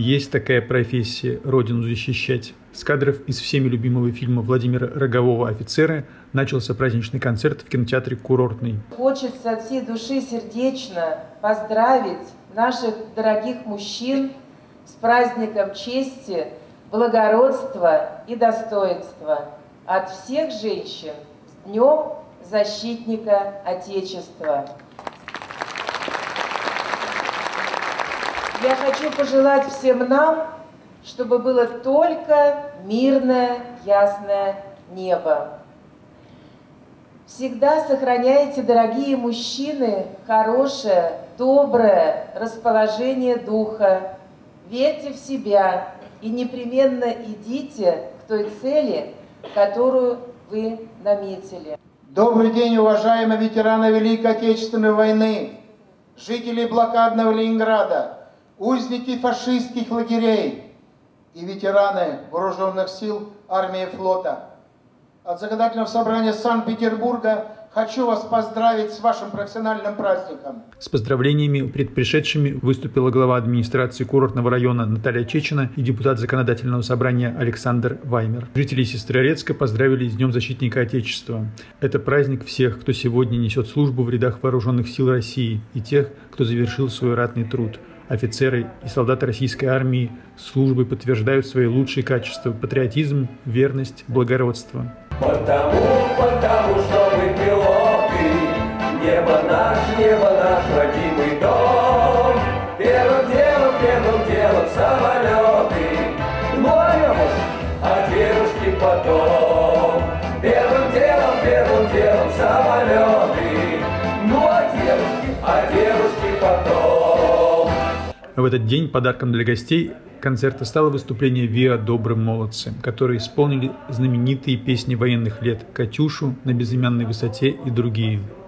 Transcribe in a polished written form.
Есть такая профессия – Родину защищать. С кадров из всеми любимого фильма Владимира Рогового «Офицеры» начался праздничный концерт в кинотеатре «Курортный». Хочется от всей души сердечно поздравить наших дорогих мужчин с праздником чести, благородства и достоинства. От всех женщин с Днем Защитника Отечества. Я хочу пожелать всем нам, чтобы было только мирное, ясное небо. Всегда сохраняйте, дорогие мужчины, хорошее, доброе расположение духа. Верьте в себя и непременно идите к той цели, которую вы наметили. Добрый день, уважаемые ветераны Великой Отечественной войны, жители блокадного Ленинграда, узники фашистских лагерей и ветераны вооруженных сил армии и флота. От Законодательного собрания Санкт-Петербурга хочу вас поздравить с вашим профессиональным праздником. С поздравлениями предпришедшими выступила глава администрации курортного района Наталья Чечина и депутат Законодательного собрания Александр Ваймер. Жители Сестрорецка поздравили с Днем Защитника Отечества. Это праздник всех, кто сегодня несет службу в рядах вооруженных сил России, и тех, кто завершил свой ратный труд. Офицеры и солдаты российской армии службы подтверждают свои лучшие качества – патриотизм, верность, благородство. Потому что мы пилоты, небо наш родимый дом. Первым делом самолеты, а девушки потом. Первым делом самолеты, а девушки потом. В этот день подарком для гостей концерта стало выступление ВИА «Добрые молодцы», которые исполнили знаменитые песни военных лет «Катюшу», «На безымянной высоте» и другие.